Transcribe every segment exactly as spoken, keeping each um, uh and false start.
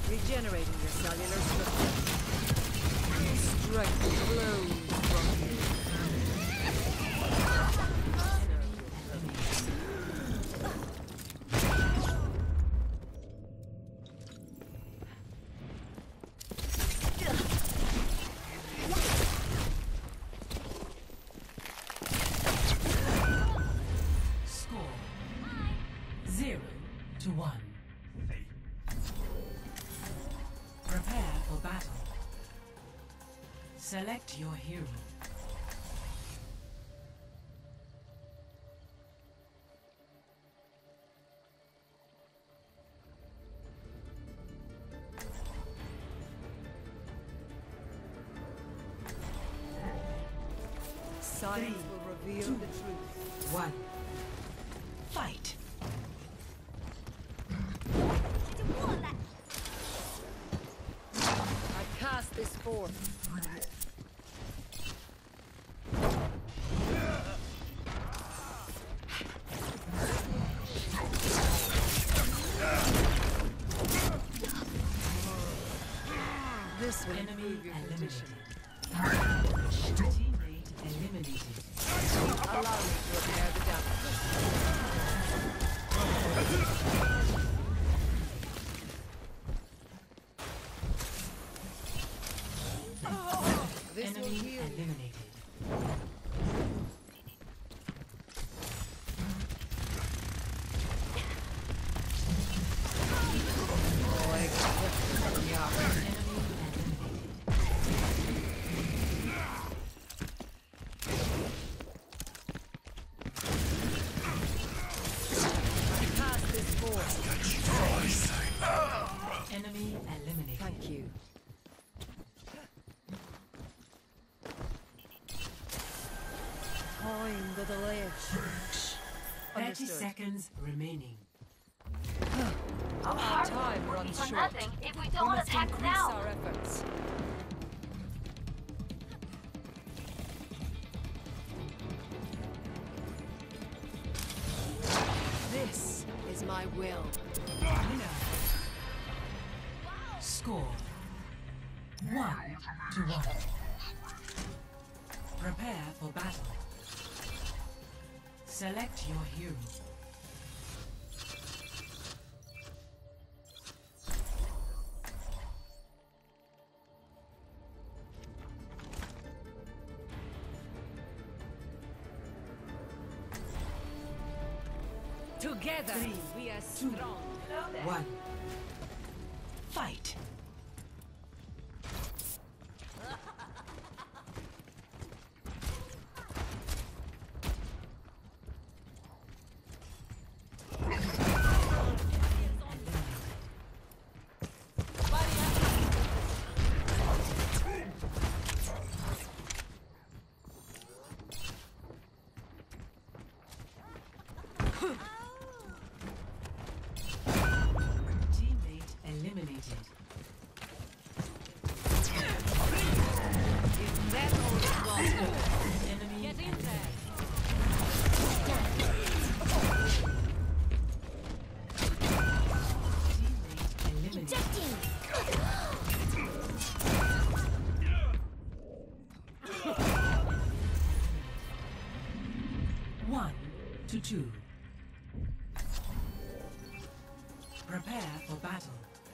Regenerating your cellular structure. Strength flows from you. Score zero to one. Prepare for battle. Select your hero. Science will reveal the truth. One. Fight. I cast this forth. This will Enemy improve your condition. eliminated. Teammate eliminated. Allow me to repair the damage. This will Enemy heal you. eliminated. Oh, I accept yeah. Enemy eliminated. Cast this forth. Enemy eliminated. Thank you. Time the delay. Thirty Understood. seconds remaining. Our Our hard time work will be runs for short. nothing if we We don't must attack increase now. our efforts. This is my will. Winner. Score one to one. Prepare for battle. Select your hero. Together, Three, we are two, strong. One. Fight. Teammate eliminated. If that old was Enemy get in there. Teammate eliminated. One to two. Prepare for battle.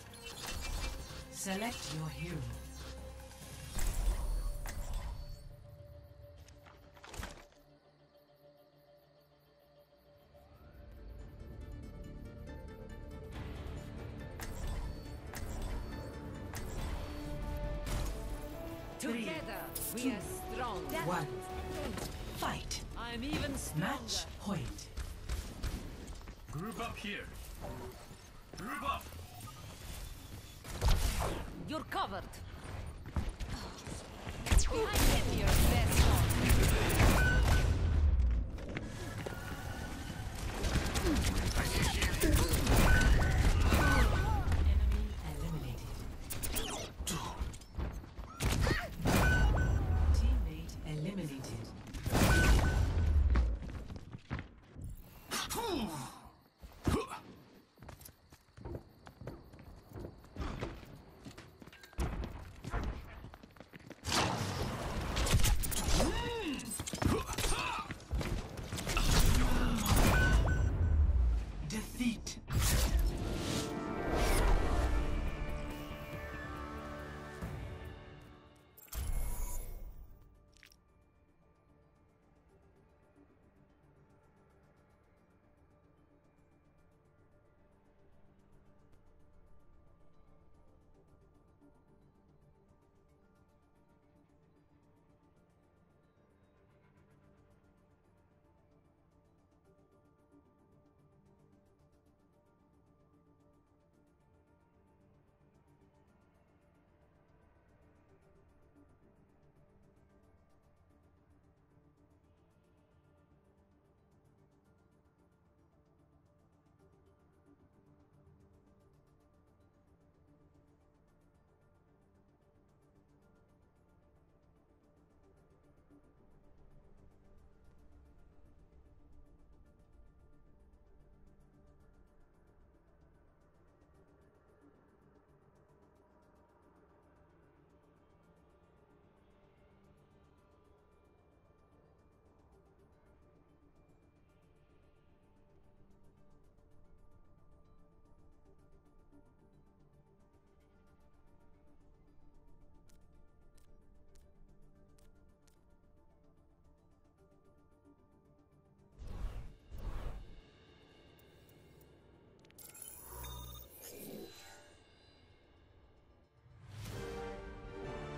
Select your hero. Together, we are strong. One. Fight. I'm even stronger. Match point. Group up here. Group up. You're covered. Behind him, your best shot. Enemy eliminated. Teammate eliminated.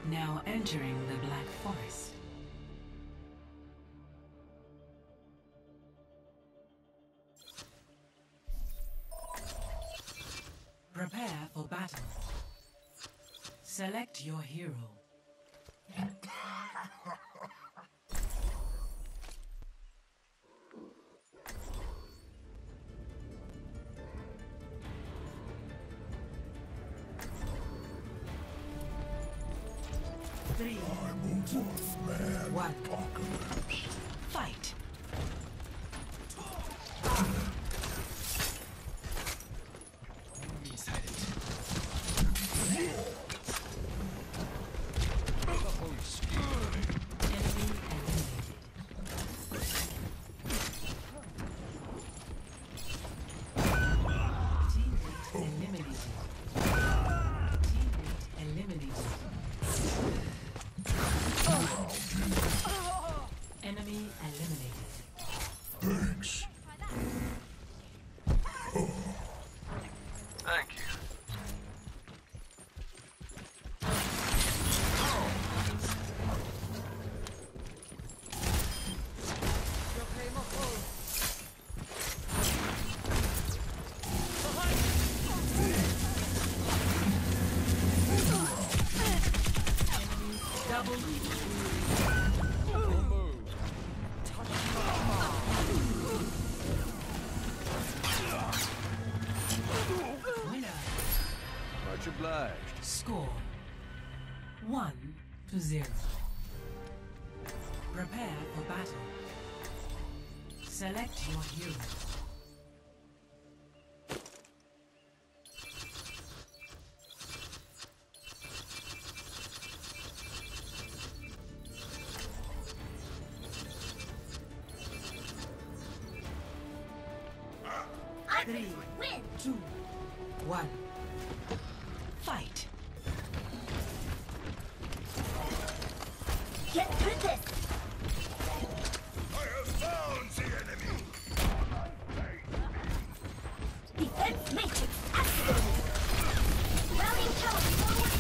Now entering the Black Forest. Prepare for battle. Select your hero. Three, two, one. Fight. Obliged. Score one to zero. Prepare for battle. Select your hero. Three, two, one. Fight. Get through this! I have found the enemy! Defense matrix activated! Routing tower forward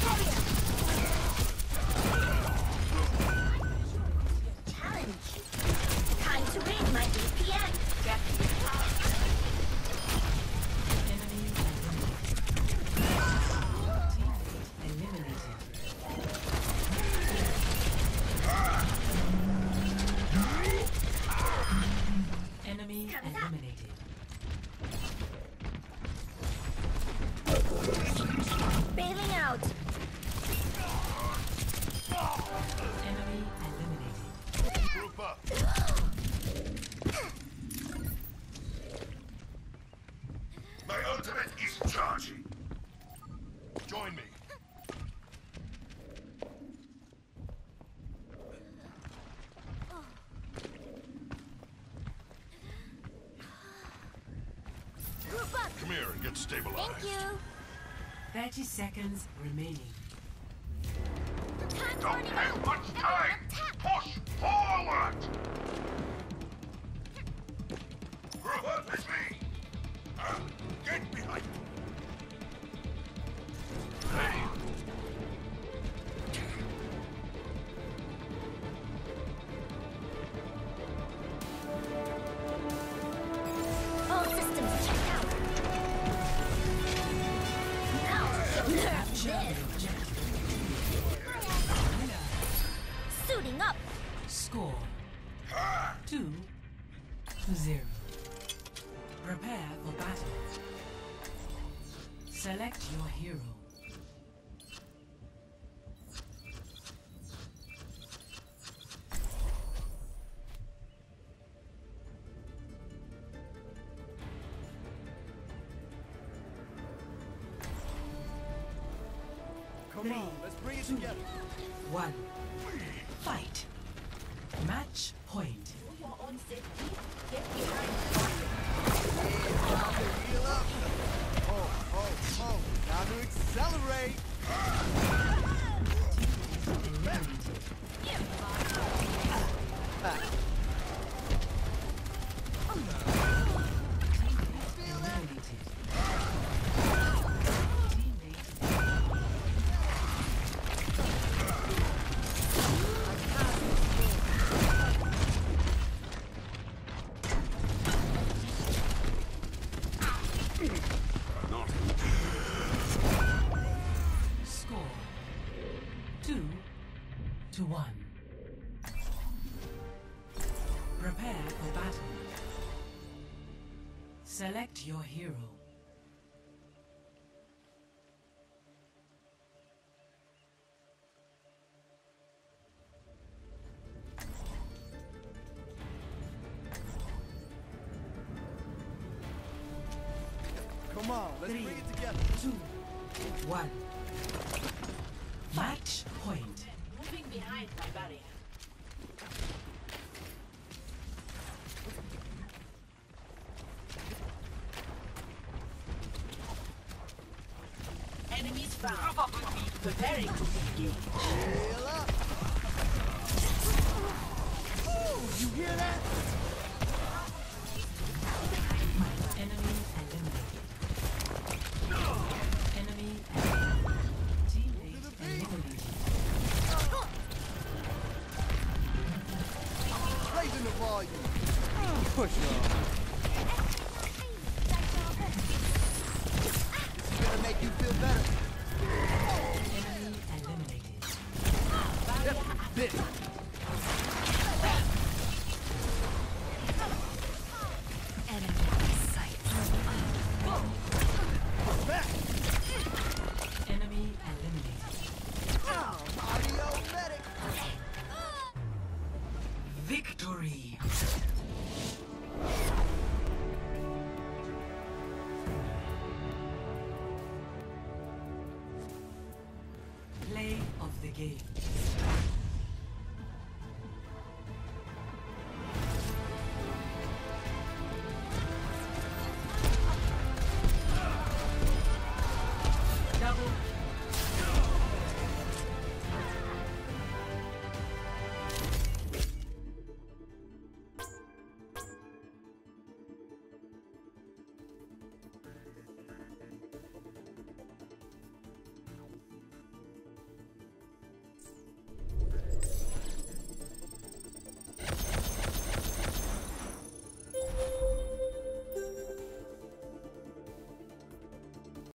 carrier! Challenge! Time to raise my D P M! Enemy eliminated. Bailing out! Enemy eliminated. Group up! My ultimate is charging! Join me! Group up! Come here and get stabilized. Thank you! Thirty seconds remaining. Time's Don't running have out! much time! Push forward! Group up with me! Uh, get behind me! Hey! All systems checked out! Now, nerf this! Suiting up! Score Ha! two to zero. Prepare for battle. Select your hero. Come Three, on, let's bring it two, together. one. Fight. Match point. Heal up. Oh, oh, oh. Time to accelerate. Back. Eliminated. Teammate to one. Prepare for battle. Select your hero. Come on, let's Three, bring it together. two, one. Match point. Moving behind my barrier. Enemies found. Preparing to engage. Heal up. Oh, you hear that? Enemy eliminated. Enemy eliminated. Teammate eliminated. Raising the volume. Push on. This is gonna make you feel better. Enemy eliminated. This. Back. Enemy eliminated. Audio medic. Victory. Play of the game.